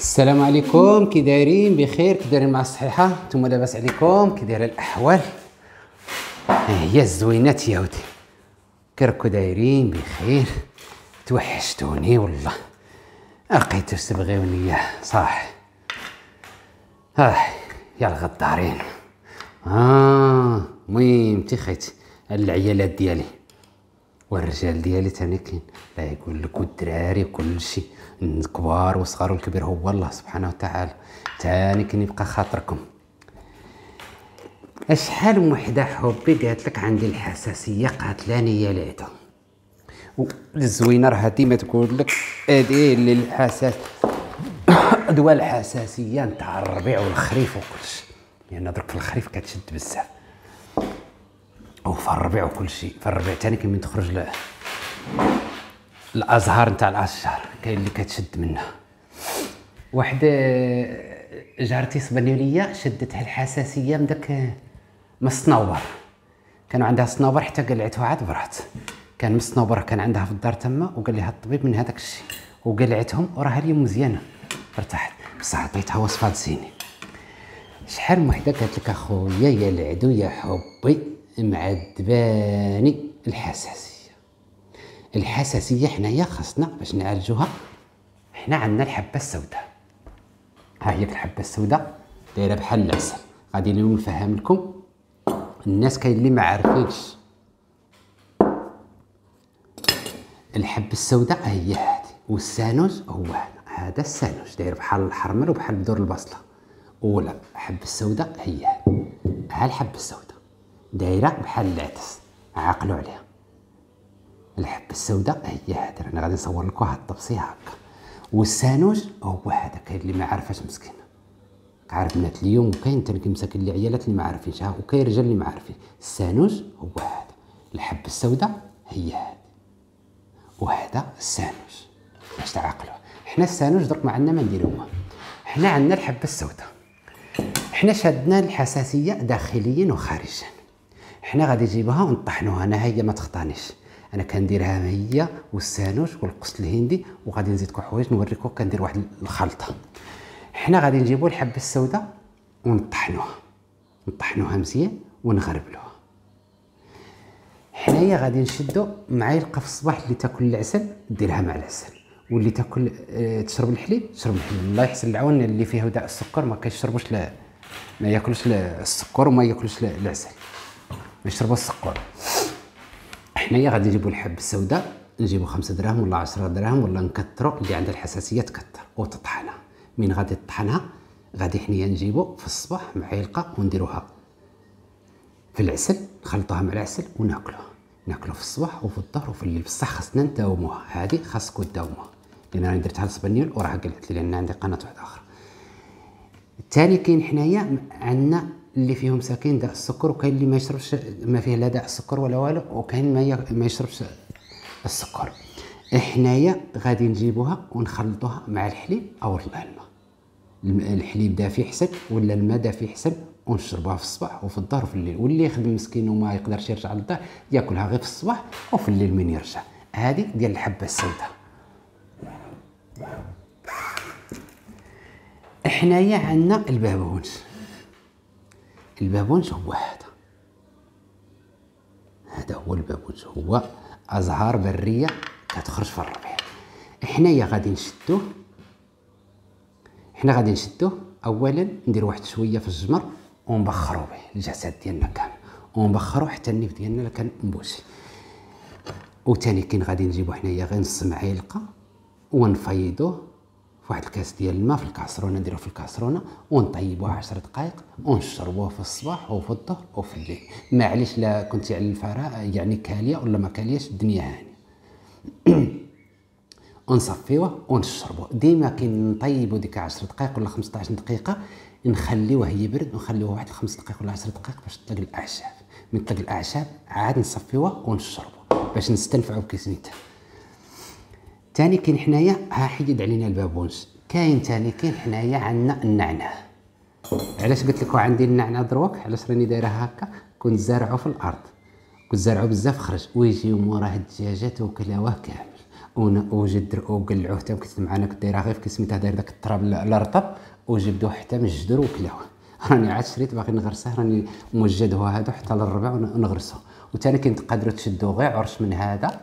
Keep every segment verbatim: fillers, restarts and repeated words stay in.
السلام عليكم، كي دايرين؟ بخير؟ كي دايرين مع الصحيحه؟ نتوما لاباس عليكم؟ كي دايره الاحوال؟ هي الزوينات يا ودي، كركو دايرين بخير؟ توحشتوني والله، لقيتو تبغيوني صح. اه يا الغدارين. اه المهم تيخيت العيالات ديالي والرجال ديالي تاني كاين، لا يقول لك والدراري وكل شيء، الكبار والصغار والكبير هو الله سبحانه وتعالى. تاني كاين يبقى خاطركم. اشحال من وحده حبي قالت لك عندي الحساسيه قاتلاني يا العدا، والزوينه راه ديما تقول لك هذه اللي الحساس دواء الحساسيه نتاع الربيع والخريف وكل شيء، لان يعني درك في الخريف كتشد بزاف وفي الربيع وكل شيء. في الربيع تاني كي من تخرج ل... الازهار نتاع الاشجار كاين اللي كتشد منها. واحده جارتي صبني ليا شدتها الحساسيه من داك من الصنوبر، كانوا عندها صنوبر حتى قلعتها عاد برات. كان من الصنوبر كان عندها في الدار تما، وقال لها الطبيب من هذاك الشيء وقلعتهم وراها اليوم مزيانه ارتاحت، بصح عطيتها وصفات زينه. شحال من وحده قالت لك اخويا يا العدو يا حبي معذباني الحساسيه. الحساسيه حنايا خاصنا باش نعالجوها، حنا عندنا الحبه السوداء. ها هي الحبه السوداء دايره بحال العسل. غادي اليوم نفهم لكم الناس كاين اللي ما عارفينش. الحبه السوداء هي هذه، والسانوج هو هذا. هذا السانوج داير بحال الحرمل وبحال بدور البصله. ولا الحبه السوداء هي هذه، ها الحبه السوداء دايره بحال العدس، عقلوا عليها. الحبه السوداء هي هذه، انا غادي نصور لكم واحد الطبسيه هكا. والسانوج هو هذا، كاين اللي ما عارفاش مسكين، عارف بنات اليوم، وكاين تاني مساكن اللي عيالات اللي ما عارفينش، ها وكاين رجال اللي ما عارفين. السانوج هو هذا، الحبه السوداء هي هذه، وهذا السانوج. باش تعقلوا حنا السانوج درك ما عندنا ما نديروه، حنا عندنا الحبه السوداء. حنا شادنا الحساسيه داخليا وخارجيا، حنا غادي نجيبوها ونطحنوها. انا هي ما تخطانيش، انا كنديرها هي والسانوج والقسط الهندي، وغادي نزيدكم حوايج نوريكم. كندير واحد الخلطه. حنا غادي نجيبوا الحبه السوداء ونطحنوها، نطحنوها مزيان ونغربلوها. حنايا غادي نشدو معلقه في الصباح اللي تاكل العسل ديرها مع العسل، واللي تاكل اه تشرب الحليب تشرب الحليب. الله يحسن العون اللي فيه داء السكر ما كيشربوش، لا ما ياكلوش السكر وما ياكلوش العسل، ما يشربوا السكر. حنايا غادي نجيبو الحبه السوداء، نجيبو خمسة دراهم ولا عشرة دراهم ولا نكثروا، اللي عندها الحساسيه تكثر وتطحنها. من غادي تطحنها غادي حنايا نجيبو في الصباح معلقه ونديروها في العسل، نخلطوها مع العسل وناكلوها. ناكلوها في الصباح وفي الظهر وفي الليل، بصح خاصنا نداوموها. هذه خاصكم تداوموها، لان انا درتها لسبانيول وراه قالت لي، لان عندي قناه واحده اخرى. الثاني كاين حنايا عندنا اللي فيهم مساكين داء السكر، وكاين اللي ما يشربش ما فيه لا داء السكر ولا والو، وكاين ما ما يشربش السكر. حنايا غادي نجيبوها ونخلطوها مع الحليب او الماء. الحليب دافي حسن ولا الماء دافي حسن، ونشربوها في الصباح وفي الظهر وفي الليل. واللي يخدم مسكين وما يقدرش يرجع للدار ياكلها غير في الصباح وفي الليل من يرجع. هذه ديال الحبه السوداء. حنايا عندنا البابونج. البابونج هو هذا، هذا هو البابونج، هو ازهار بريه كتخرج في الربيع. حنايا غادي نشدوه، حنا غادي نشدوه اولا ندير واحد شويه في الجمر ونبخروا به الجسد ديالنا كامل، ونبخروا حتى النيف ديالنا كان مبوشي. وثاني كاين غادي نجيبو حنايا غير نص معلقه ونفيضوه في واحد الكاس ديال الماء في الكاسرونه، نديروه في الكاسرونه ونطيبوه عشر دقائق ونشربوه في الصباح وفي الظهر وفي الليل. معليش لا كنتي على الفراغ يعني كاليه ولا ما كالياش، الدنيا هانيه. ونصفيوه ونشربوه. ديما كي نطيبو ديك عشر دقائق ولا خمسطاش دقيقه، نخليوه يبرد ونخليوه واحد خمس دقائق ولا عشر دقائق باش تطلق الاعشاب. من طلق الاعشاب عاد نصفيوه ونشربوه باش نستنفعوا بكسنيته. تاني كاين حنايا، ها حيد علينا البابونج. كاين تاني كاين حنايا عندنا النعناع. علاش قلت لكم عندي النعناع دروك؟ علاش راني دايرها هكا؟ كنت زارعه في الارض، كنت زارعه بزاف خرج، ويجيو موراه الدجاجات وكلاوه كامل. وجد وقلعوه حتى كنت معنا كنت دايرها غير في كسميتها داير داك التراب الرطب وجبدوه حتى من الجدر وكلاوه. راني عاد شريت باغي نغرسه راني موجده هذا حتى للربع ونغرسه. وثاني كاين تقدروا تشدوا غير عرش من هذا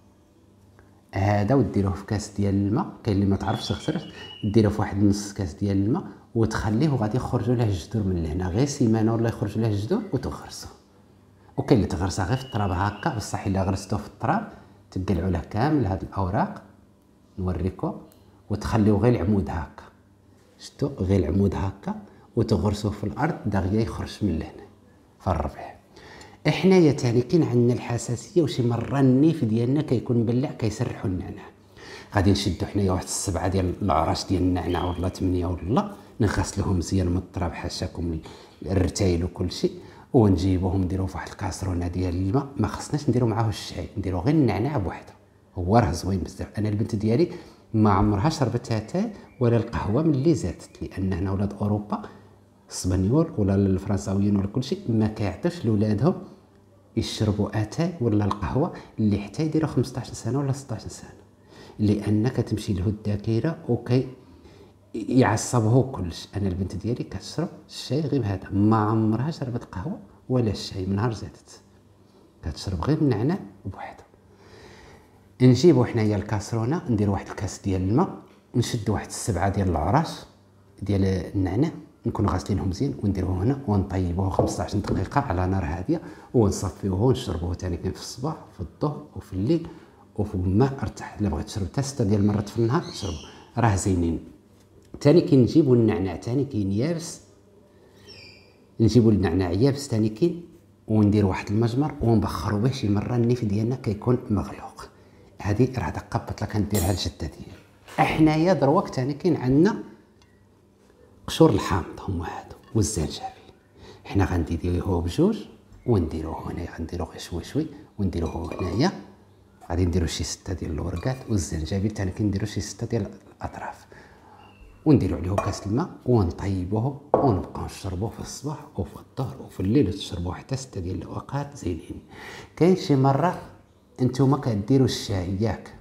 هذا وديروه في كاس ديال الماء. كاين اللي ما تعرفش تغسل ديروه في واحد نص كاس ديال الماء وتخليه وغادي يخرجوا له الجذور من لهنا غير سيمانه ولا يخرجوا له الجذور وتغرسه. وكاين اللي تغرسها غير في التراب هكا بصح الا غرستوه في التراب تقلعوا له كامل هاد الاوراق نوريكم وتخليو غير العمود هكا شفتوا غير العمود هكا وتغرسوه في الارض دغيا يخرج من لهنا في الربيع. احنايا تاني كاين عندنا الحساسيه وشي مره النيف ديالنا كيكون مبلع كيسرحوا النعناع. غادي نشدو حنايا واحد السبعه ديال العراش ديال النعناع ولا ثمانيه ولا نغسلوهم مزيان من التراب حاشاكم الرتايل وكل شيء ونجيبوهم نديروه في واحد الكاسرونه ديال الماء. ما خصناش نديرو معاه الشاي نديرو غير النعناع بوحده هو راه زوين بزاف. انا البنت ديالي ما عمرها شربت اتاي ولا القهوه ملي زادت لان هنا ولاد اوروبا الاسبانيول ولا الفرنساويين ولا كل شيء ما كيعطيوش لولادهم يشربوا اتاي ولا القهوه اللي حتى يديروا خمسطاش سنه ولا ستطاش سنه لان كتمشي له الذاكره وكي يعصبوه كلش. انا البنت ديالي كتشرب الشاي غير بهذا ما عمرها شربت القهوه ولا الشاي من نهار زادت كتشرب غير النعناع بوحده. نجيبو حنايا الكاسرونه ندير واحد الكاس ديال الماء نشد واحد السبعه ديال العراش ديال النعناع نكونوا غاسلينهم مزيان ونديروه هنا ونطيبوه خمسطاش دقيقه على نار هاديه ونصفيوه ونشربوه ثاني كاين في الصباح في الظهر وفي الليل وفي الماء ارتاح. الا بغيت تشرب حتى سته ديال المرات في النهار تشربوا راه زينين. ثاني كي نجيبو النعناع ثاني كاين يابس نجيبو النعناع يابس ثاني كاين وندير واحد المجمر ونبخروا به شي مره النيف ديالنا كيكون مغلوق. هذه راه دقه بطله كنديرها لجده ديالي. احنايا دروك ثاني كاين عندنا قشور الحامض هما هادو والزنجبيل. حنا غنديروه بجوج ونديروه هنايا غنديروه غير شوي شوي ونديروه هنايا غادي نديرو شي سته ديال الورقات والزنجبيل ثاني كنديرو شي سته ديال الاطراف ونديرو عليه كاس الماء ونطيبوه ونبقاو نشربوه في الصباح وفي الظهر وفي الليل وتشربوه حتى سته ديال الاوقات زينين. كاين شي مره نتوما كديروا الشاي ياك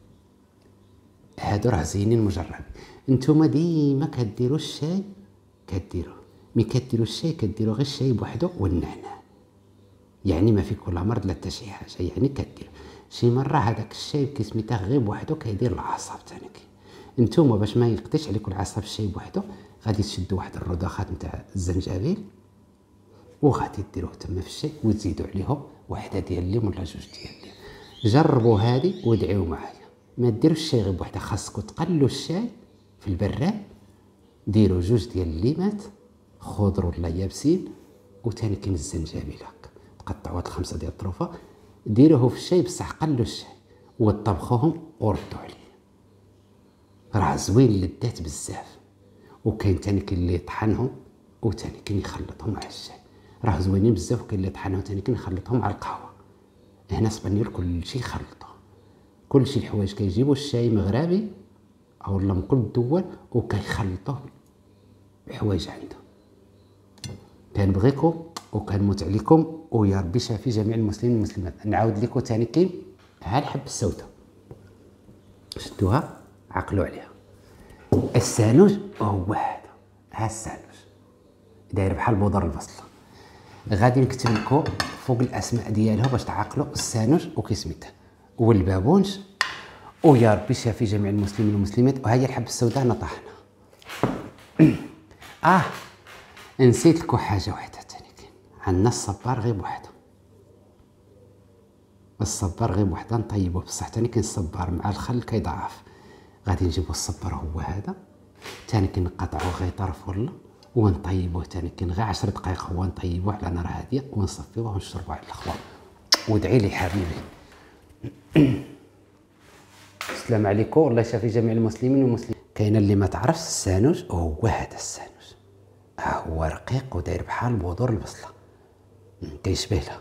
هادو راه زينين مجربين. نتوما ديما كديروا الشاي كديروا ملي كديروا الشاي كديروا غير الشاي بوحدو والنعناع يعني ما في كل مرض لا حتى شي حاجه يعني كدير شي مره هذاك الشاي كيسميته غير بوحدو كيدير العصب ثاني. نتوما باش ما يقطيش عليكم العصب الشاي بوحدو غادي تشدوا واحد الرضاخات نتاع الزنجبيل وغادي ديروه تما في الشاي وتزيدوا عليهم وحده ديال الليم ولا جوج ديال الليم. جربوا هذه وادعيوا معايا. ما ديروش الشاي غير بوحده خاصكم تقلوا الشاي في البراد ديروا جوج ديال الليمات خضر ولا يابسين وثاني كاين الزنجبيل هكا تقطعوا هاد الخمسه ديال الطروفه ديروه في الشاي بصح قلوا الشاي وطبخوهم وردوا عليه راه زوين لذات بزاف. وكاين ثاني كاين اللي يطحنهم وثاني كاين يخلطهم مع الشاي راه زوينين بزاف. وكاين اللي يطحنهم ثاني كاين يخلطهم مع القهوه. هنا اسبانيول كل شيء يخلطوه كل شيء الحوايج كيجيبوا الشاي مغربي او لا من كل الدول وكيخلطوه بحوايج عنده. كنبغيكم وكنموت عليكم ويا ربي شافي جميع المسلمين والمسلمات. نعاود لكم ثاني كاين ها الحبه السوداء شدوها عقلوا عليها. السانوج هو هذا ها السانوج داير بحال بودر البصله. غادي نكتب لكم فوق الاسماء ديالها باش تعقلوا السانوج وكيسميتها والبابونج ويا ربي شافي جميع المسلمين والمسلمات. وهي الحبه السوداء انا طاحنها. اه نسيت لكم حاجه واحده ثاني كاين عندنا الصبار غير بوحده. الصبار غير بوحده نطيبوه بصح ثاني كاين الصبار مع الخل كيضعف. غادي نجيبو الصبار هو هذا ثاني كنقطعوه غير طرف ولا ونطيبوه ثاني كاين غير عشر دقائق هو نطيبوه على نار هاديه ونصفيوه ونشربوه على الاخوان. وادعي لي حبيبي. السلام عليكم والله يشافي جميع المسلمين والمسلمات. كاين اللي ما تعرفش السانوج هو هذا السانوج ها هو رقيق وداير بحال بودور البصله كيشبه لها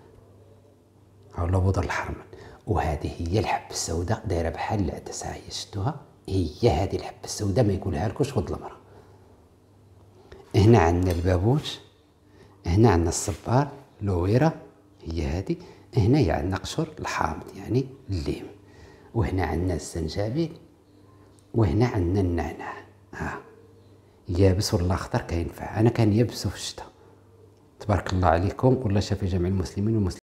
اولا بودر الحرمان. وهذه هي الحبه السوداء دايره بحال العدسه هي شفتوها هي هذه الحبه السوداء ما يقولها لكوش ود المراه. هنا عندنا البابوش هنا عندنا الصبار لويره هي هذه هنايا عندنا قشور الحامض يعني الليم. وهنا عندنا الزنجبيل، وهنا عندنا النعناع. ها يابس ولا اخضر كينفع. انا كان يابسو في الشتاء. تبارك الله عليكم، والله شافي جميع المسلمين والمسلمين.